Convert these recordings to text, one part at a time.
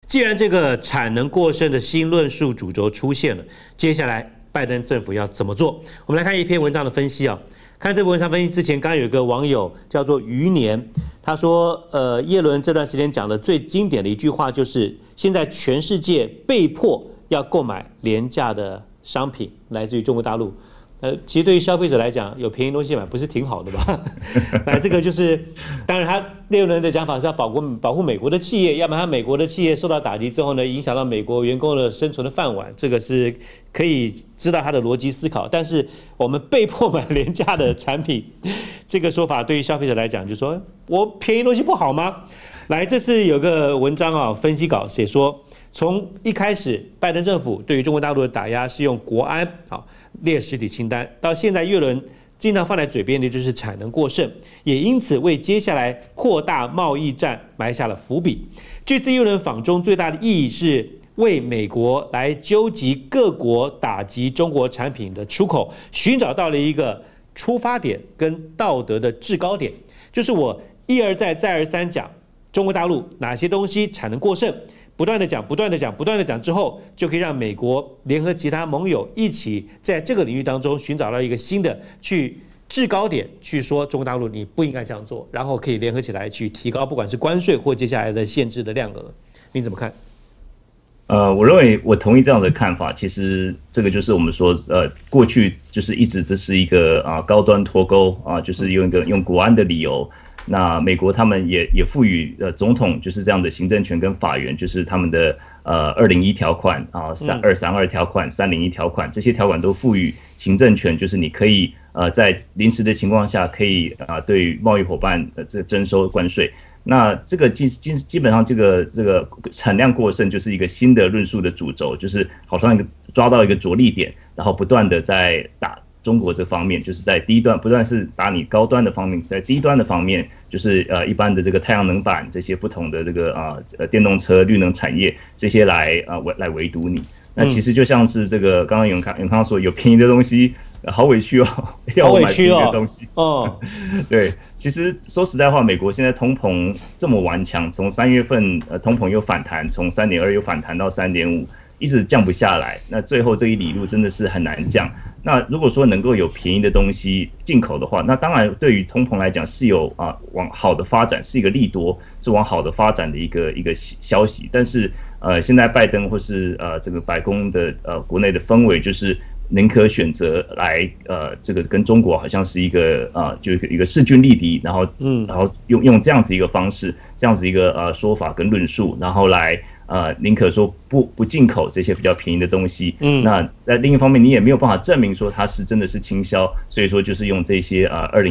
既然这个产能过剩的新论述主轴出现了，接下来拜登政府要怎么做？我们来看一篇文章的分析啊。看这篇文章分析之前，刚刚有一个网友叫做余年，他说，耶伦这段时间讲的最经典的一句话就是，现在全世界被迫要购买廉价的商品，来自于中国大陆。其实对于消费者来讲，有便宜东西买不是挺好的吧？这个就是，当然他耶伦的讲法是要保护美国的企业，要不然美国的企业受到打击之后呢，影响到美国员工的生存的饭碗，这个是可以知道他的逻辑思考。但是我们被迫买廉价的产品，这个说法对于消费者来讲，就说我便宜东西不好吗？来，这是有个文章啊，分析稿写说，从一开始拜登政府对于中国大陆的打压是用国安列实体清单，到现在耶伦经常放在嘴边的就是产能过剩，也因此为接下来扩大贸易战埋下了伏笔。这次耶伦访中最大的意义是为美国来纠集各国打击中国产品的出口，寻找到了一个出发点跟道德的制高点，就是我一而再再而三讲中国大陆哪些东西产能过剩，不断的讲之后，就可以让美国联合其他盟友一起在这个领域当中寻找到一个新的去制高点，去说中国大陆你不应该这样做，然后可以联合起来去提高不管是关税或接下来的限制的量额。你怎么看？ 我认为我同意这样的看法。其实这个就是我们说，过去就是一直这是一个高端脱钩就是用国安的理由。那美国他们也赋予总统就是这样的行政权跟法院，就是他们的201条款232条款301条款，这些条款都赋予行政权，就是你可以在临时的情况下可以对贸易伙伴征收关税。那这个基本上这个产量过剩就是一个新的论述的主轴，就是好像抓到一个着力点，然后不断的在打中国这方面，就是在低端不断是打你高端的方面，在低端的方面就是一般的这个太阳能板这些不同的这个电动车绿能产业这些来围堵你。那其实就像是这个刚刚永康说，有便宜的东西，好委屈哦，要买便宜的东西对，其实说实在话，美国现在通膨这么顽强，从3月份通膨又反弹，从3.2又反弹到3.5，一直降不下来。那最后这一里路真的是很难降。那如果说能够有便宜的东西进口的话，那当然对于通膨来讲是有往好的发展，是一个利多，是往好的发展的一个消息。但是现在拜登或是这个白宫的国内的氛围就是宁可选择来这个跟中国好像是一个就一个势均力敌，然后用这样子一个方式，这样子一个说法跟论述，然后来宁可说不进口这些比较便宜的东西。那在另一方面，你也没有办法证明说它是真的是倾销，所以说就是用这些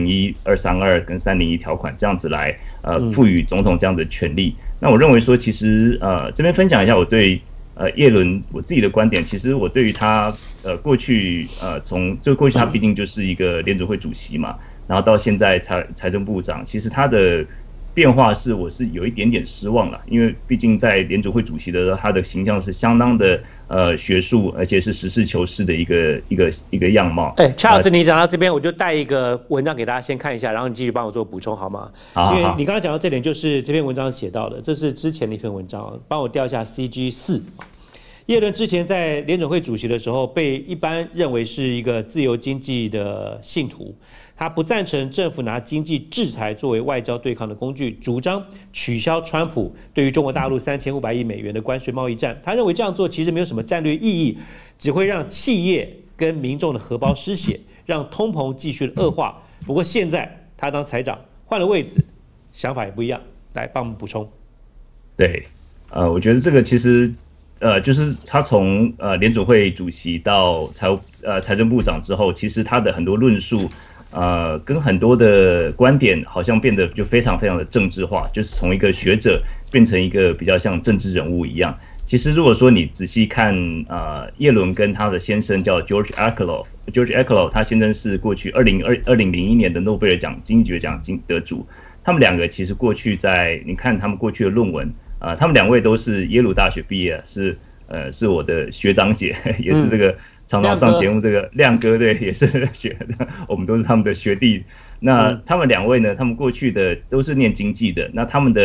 201、232跟301条款这样子来赋予总统这样的权利。那我认为说，其实这边分享一下我对耶伦我自己的观点。其实我对于他过去过去他毕竟就是一个联准会主席嘛，然后到现在财政部长，其实他的变化我是有一点点失望了，因为毕竟在联准会主席的时候，他的形象是相当的学术，而且是实事求是的一个样貌。 Charles，你讲到这边，我就带一个文章给大家先看一下，然后你继续帮我做补充好吗？ 好， 因为你刚刚讲到这点，就是这篇文章写到的，这是之前的一篇文章，帮我调一下 CG4。耶伦之前在联准会主席的时候，被一般认为是一个自由经济的信徒。他不赞成政府拿经济制裁作为外交对抗的工具，主张取消川普对于中国大陆3500亿美元的关税贸易战。他认为这样做其实没有什么战略意义，只会让企业跟民众的荷包失血，让通膨继续的恶化。不过现在他当财长换了位置，想法也不一样。来帮我们补充。 对，我觉得这个其实就是他从联准会主席到财政部长之后，其实他的很多论述跟很多的观点好像变得就非常非常的政治化，就是从一个学者变成一个比较像政治人物一样。其实如果说你仔细看耶伦跟他的先生叫 George Akerlof， 他先生是过去2001年的诺贝尔经济学奖得主。他们两个其实过去你看他们过去的论文他们两位都是耶鲁大学毕业，是我的学长姐，也是这个常常上节目这个亮哥，对，也是我们都是他们的学弟。那他们两位呢，他们过去的都是念经济的，那他们的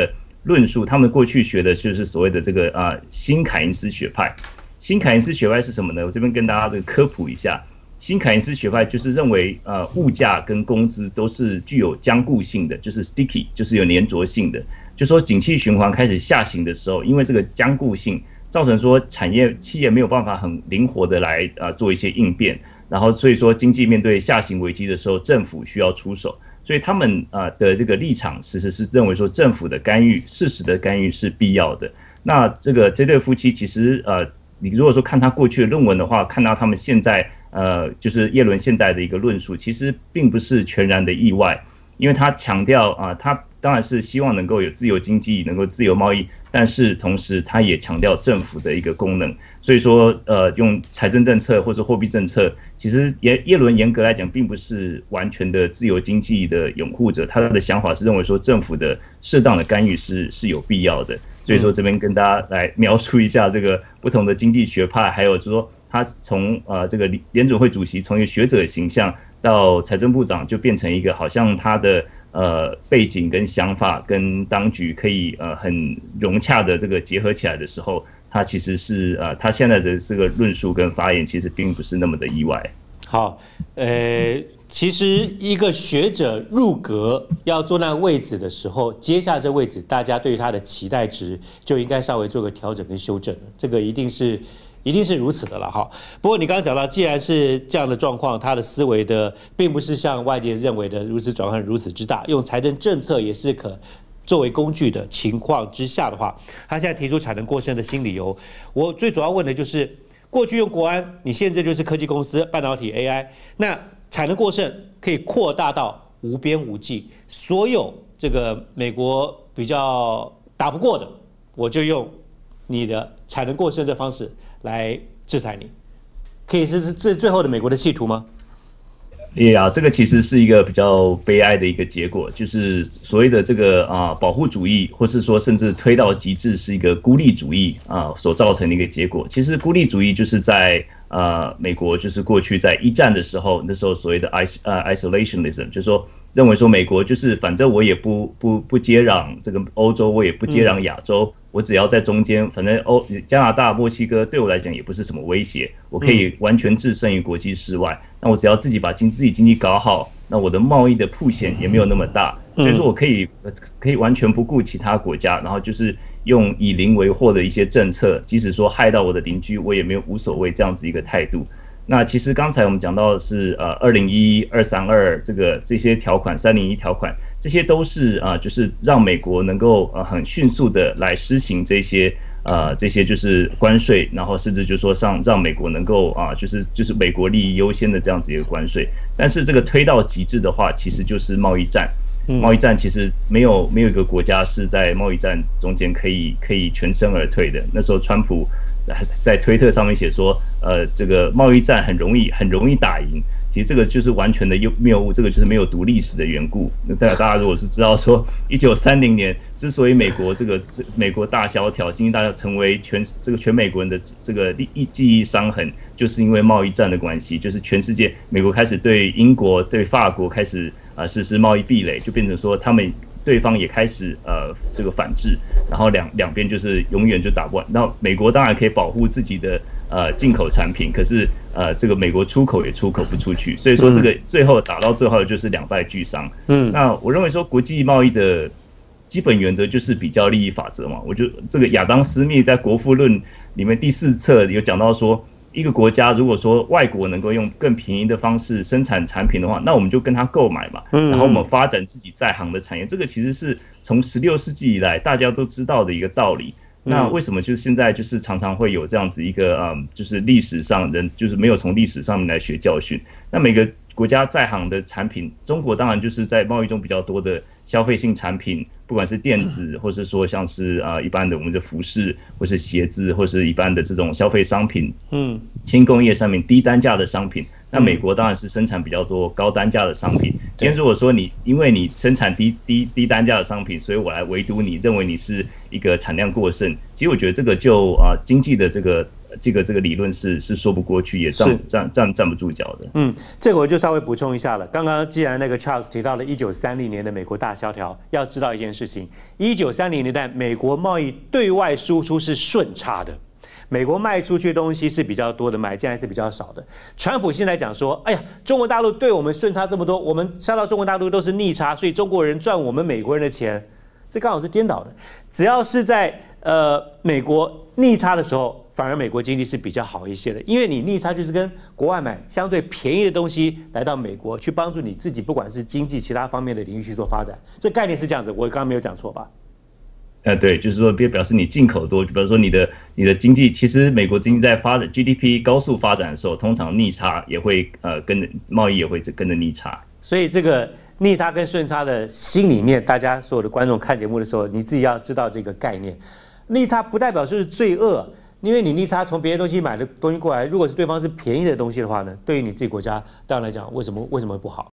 论述，他们过去学的就是所谓的这个新凯恩斯学派。新凯恩斯学派是什么呢？我这边跟大家这个科普一下。新凯恩斯学派就是认为，物价跟工资都是具有僵固性的，就是 sticky， 就是有粘着性的。就说景气循环开始下行的时候，因为这个僵固性，造成说企业没有办法很灵活的来做一些应变，然后所以说经济面对下行危机的时候，政府需要出手。所以他们的这个立场，其实是认为说政府的干预，适时的干预是必要的。那这对夫妻其实你如果说看他过去的论文的话，看到他们现在就是耶伦现在的一个论述，其实并不是全然的意外，因为他强调他当然是希望能够有自由经济，能够自由贸易，但是同时他也强调政府的一个功能。所以说用财政政策或者货币政策，其实耶伦严格来讲并不是完全的自由经济的拥护者，他的想法是认为说政府的适当的干预是有必要的。所以说这边跟大家来描述一下这个不同的经济学派，还有就是说他从这个联准会主席从一个学者的形象到财政部长，就变成一个好像他的背景跟想法跟当局可以很融洽的这个结合起来的时候，他其实是他现在的这个论述跟发言其实并不是那么的意外。 好，其实一个学者入阁要坐那位置的时候，接下这位置，大家对于他的期待值就应该稍微做个调整跟修正，这个一定是如此的了哈。不过你刚刚讲到，既然是这样的状况，他的思维的并不是像外界认为的如此转换如此之大，用财政政策也是可作为工具的情况之下的话，他现在提出产能过剩的新理由，我最主要问的就是，过去用国安，你现在就是科技公司、半导体、AI， 那产能过剩可以扩大到无边无际，所有这个美国比较打不过的，我就用你的产能过剩的方式来制裁你，可以是这最后的美国的企图吗？ 这个其实是一个比较悲哀的一个结果，就是所谓的这个保护主义，或是说甚至推到极致是一个孤立主义所造成的一个结果。其实孤立主义就是在美国就是过去在一战的时候，那时候所谓的isolationism， 就是说认为说美国就是反正我也不接壤这个欧洲，我也不接壤亚洲，我只要在中间，反正加拿大、墨西哥对我来讲也不是什么威胁，我可以完全置身于国际之外。那我只要自己把自己经济搞好，那我的贸易的曝险也没有那么大，所以说我可以完全不顾其他国家，然后就是用以邻为壑的一些政策，即使说害到我的邻居，我也没有无所谓这样子一个态度。那其实刚才我们讲到的是201、232这些条款，301条款，这些都是就是让美国能够很迅速的来施行这些就是关税，然后甚至就是说让美国能够就是美国利益优先的这样子一个关税。但是这个推到极致的话，其实就是贸易战。贸易战其实没有一个国家是在贸易战中间可以全身而退的。那时候川普在推特上面写说，这个贸易战很容易打赢。其实这个就是完全的谬误，这个就是没有读历史的缘故。那大家如果是知道说，1930年之所以美国大萧条、经济大萧条成为全美国人的这个记忆伤痕，就是因为贸易战的关系，就是全世界美国开始对英国、对法国开始实施贸易壁垒，就变成说对方也开始这个反制，然后两边就是永远就打不完。那美国当然可以保护自己的进口产品，可是这个美国出口也出口不出去，所以说这个最后打到最后就是两败俱伤。那我认为说国际贸易的基本原则就是比较利益法则嘛。我觉得这个亚当斯密在《国富论》里面第4册有讲到说，一个国家如果说外国能够用更便宜的方式生产产品的话，那我们就跟他购买嘛，然后我们发展自己在行的产业。这个其实是从16世纪以来大家都知道的一个道理。那为什么就是现在就是常常会有这样子一个就是历史上人就是没有从历史上面来学教训？那每个国家在行的产品，中国当然就是在贸易中比较多的消费性产品，不管是电子，或是说像是一般的我们的服饰，或是鞋子，或是一般的这种消费商品，轻工业上面低单价的商品。那美国当然是生产比较多高单价的商品。今天如果说因为你生产低单价的商品，所以我来围堵你，认为你是一个产量过剩，其实我觉得这个就经济的这个这个理论是说不过去，也站不住脚的。 这个我就稍微补充一下了。刚刚既然那个 Charles 提到了1930年的美国大萧条，要知道一件事情：1930年代美国贸易对外输出是顺差的。美国卖出去的东西是比较多的，买进来是比较少的。川普现在讲说，哎呀，中国大陆对我们顺差这么多，我们销到中国大陆都是逆差，所以中国人赚我们美国人的钱，这刚好是颠倒的。只要是在美国逆差的时候，反而美国经济是比较好一些的，因为你逆差就是跟国外买相对便宜的东西来到美国，去帮助你自己，不管是经济其他方面的领域去做发展。这概念是这样子，我刚刚没有讲错吧？ 对，就是说，表示你进口多，就比如说你的经济，其实美国经济在发展 GDP 高速发展的时候，通常逆差也会贸易也会跟着逆差。 所以这个逆差跟顺差的心里面，大家所有的观众看节目的时候，你自己要知道这个概念。逆差不代表就是罪恶，因为你逆差从别的东西买的东西过来，如果是对方是便宜的东西的话呢，对于你自己国家当然来讲，为什么不好？